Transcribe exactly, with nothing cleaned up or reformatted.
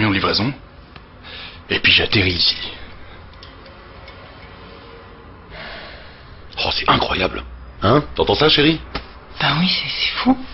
camion de livraison. Et puis j'atterris ici. Oh, c'est incroyable. Hein? T'entends ça, chérie? Ben oui, c'est fou.